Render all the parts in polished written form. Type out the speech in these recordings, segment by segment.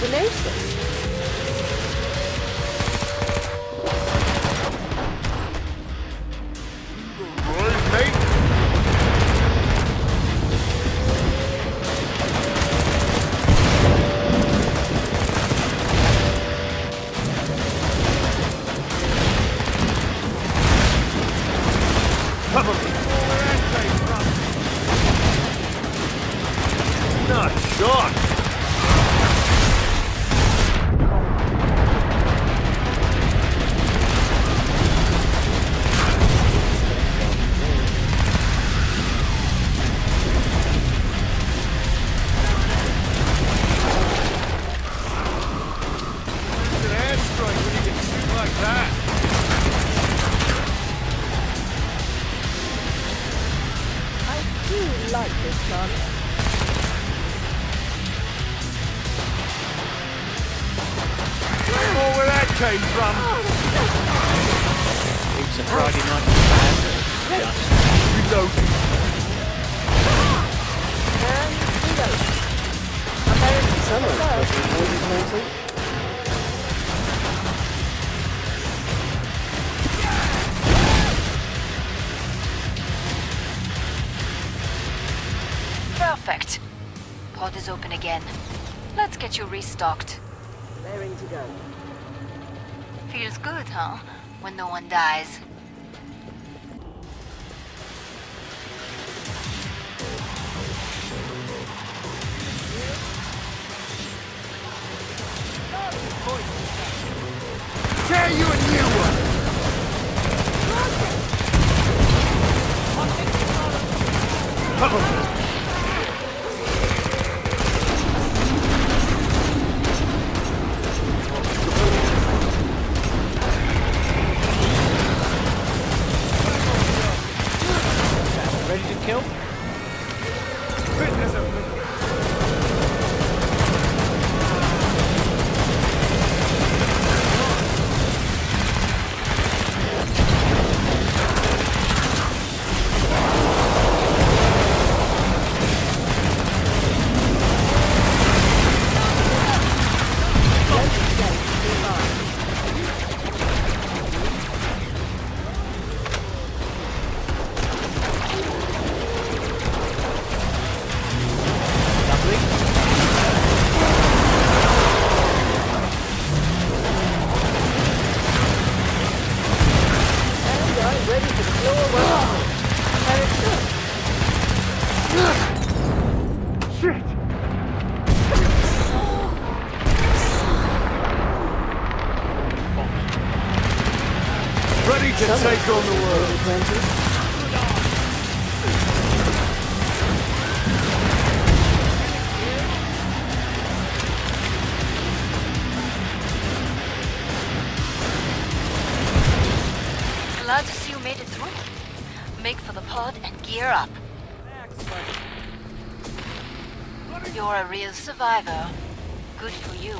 tenacious. Right, mate. Come on. Where that came from? Nice shot. Like this gun. More where that came from. It's a Friday night bad. Reloading. And reload. American summer. Perfect. Pod is open again. Let's get you restocked. Raring to go. Feels good, huh? When no one dies. Tear you a new one! Ready to kill? Fitness of Ready to blow away. And it's good. shit! Ready to take on the world. Glad to see you made it through. Make for the pod and gear up. You're a real survivor. Good for you.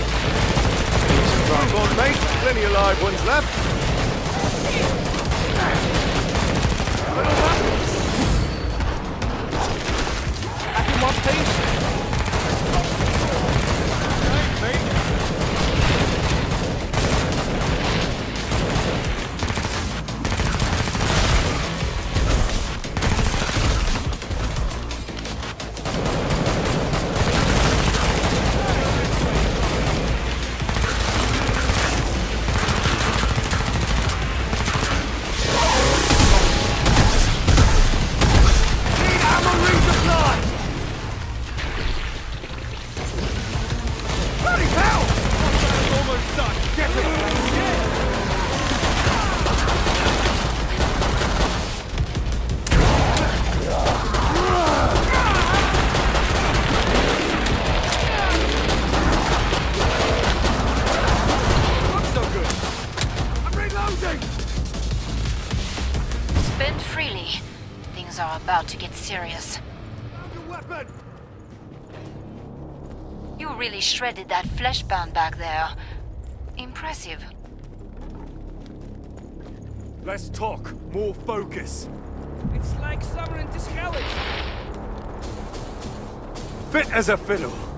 Come on, mate. Plenty of live ones left. freely. Things are about to get serious. Found a weapon! You really shredded that fleshbound back there. Impressive. Less talk, more focus. It's like summer in Tiscali. Fit as a fiddle.